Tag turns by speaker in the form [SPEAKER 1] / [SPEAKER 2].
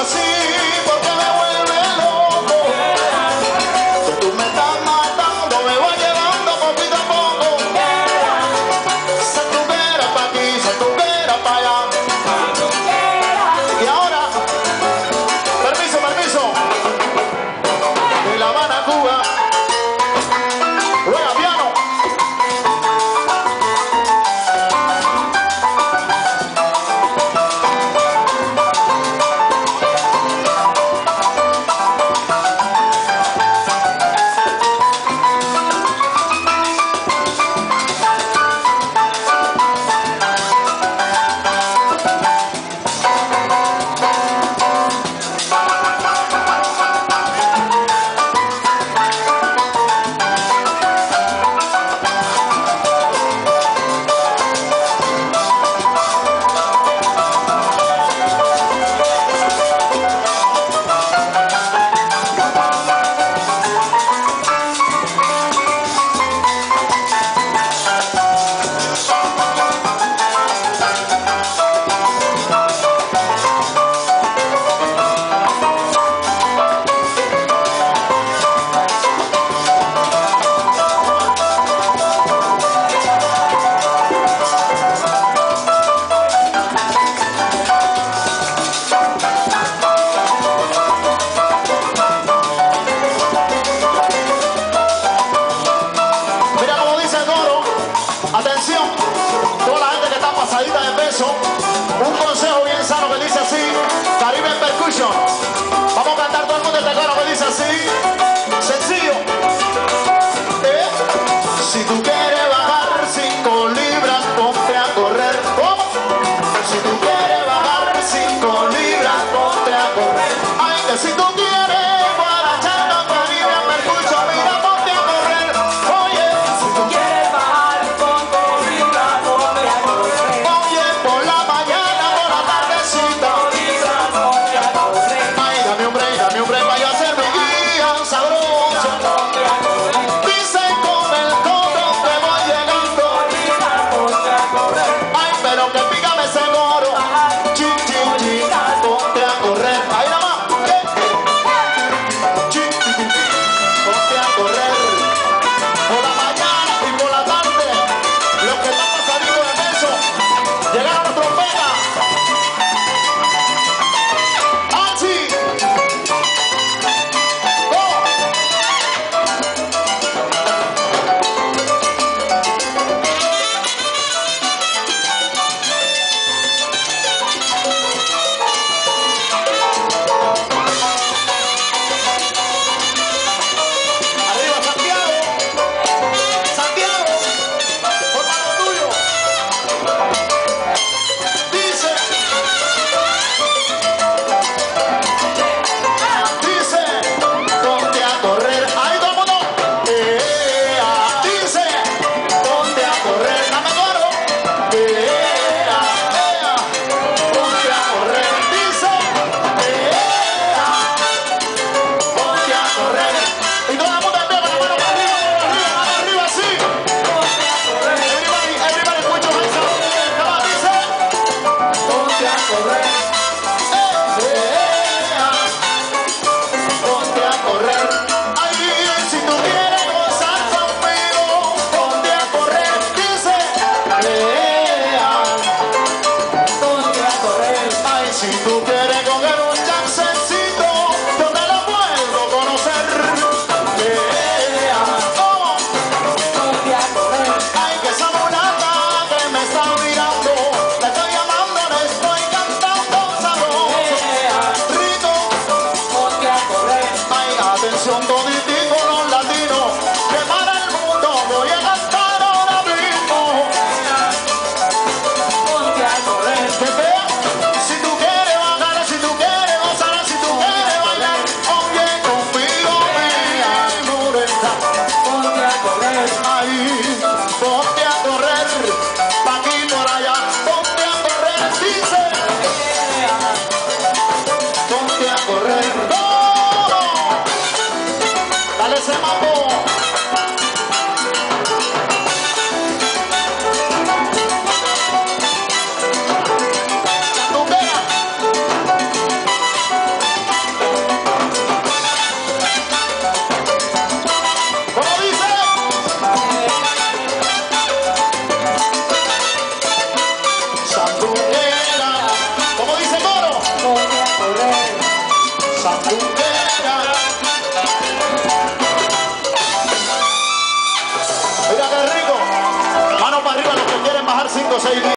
[SPEAKER 1] así porque me vuelve loco. Que tú me estás matando, me voy llevando poquito a poco. Se tu quiera pa' aquí, se tu quiera pa' allá. Y ahora, permiso, permiso. De La Habana, Cuba. Juega piano. Atención, toda la gente que está pasadita de peso, un consejo bien sano que dice así, Caribe Percussion. Vamos a cantar todo el mundo este coro que dice así, sencillo. Si tú quieres bajar 5 libras, ponte a correr. ¿Cómo? Si tú quieres bajar 5 libras, ponte a correr. Ay, que si tú quieres guarachando Caribe Percussion, mira, ponte a correr. Oye, si tú quieres bajar 5 libras, ponte a correr. Oye, por la mañana, por la tardecita, ponte a correr. Ay, dame un break para yo hacer mi guía sabroso. Dice con el coro que voy llegando. Ay, pero que pícame ese goro. Chin, chin, chin, ponte a correr. Ahí nada más. Chin, chin, chin, ponte a correr. Por la mañana y por la tarde, los que están pasaditos de peso, llegaron a trompeta. ¡Anchi! ¡Go! Arriba Santiago, Santiago, por mano tuyo. Dice, ponte a correr. Ahí todo el mundo. Dice, ponte a correr. Dame coro. Ponte a correr. Dice, ponte a correr. Y todo el mundo en pie con la mano para arriba, mano arriba, así. Everybody, put your hands up. Come on, dice, ponte a correr. Ponte a correr. Ay, si tú quieres gozar conmigo, ponte a correr. Dice, ponte a correr. Ay, si tú quieres coger un chancecito, yo te lo puedo conocer. ¿Cómo? Ponte a correr. Ay, que esa mulata que me está mirando, la estoy llamando, le estoy cantando sabroso. Rico, ponte a correr. Ay, atención toditico los latinos, que para el mundo voy a cantar ahora mismo. sandunguera. Mira qué rico. Mano para arriba los que quieren bajar 5 o 6 días.